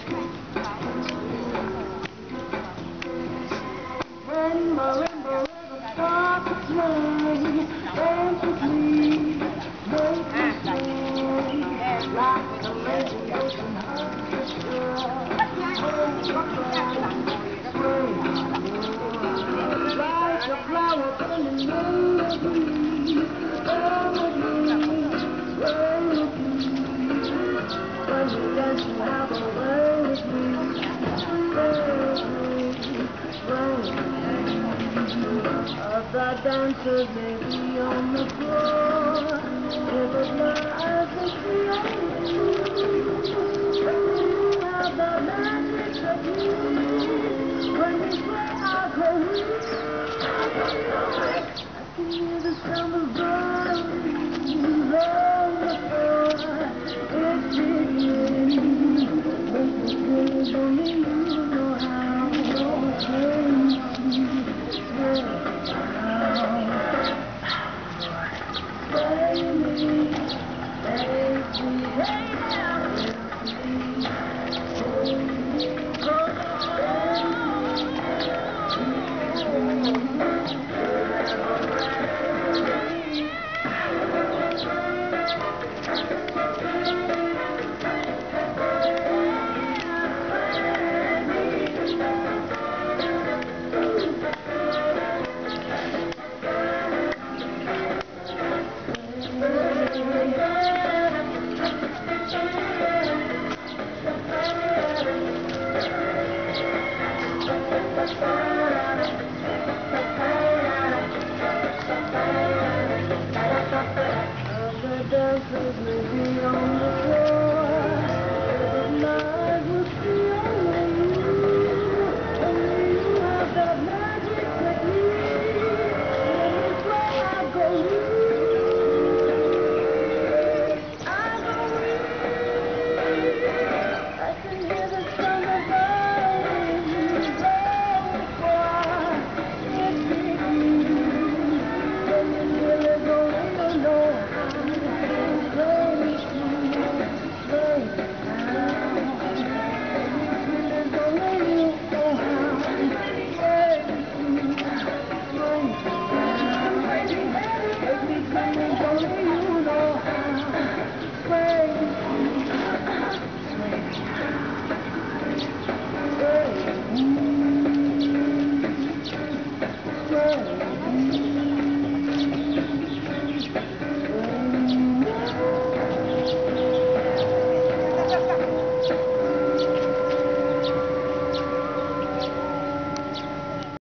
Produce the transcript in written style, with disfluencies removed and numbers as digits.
When marimba rhythm starts to play, dance with me, make me swing, like the lazy ocean hugs the shore. Like a flower bending melody, come with me, sway with me. When you dance, you have a way with me, sway with me, sway with me. Other dancers may be on the floor, if it's my eyes that see you, have the magic technique. When we sway, I go weak. I can hear the sound of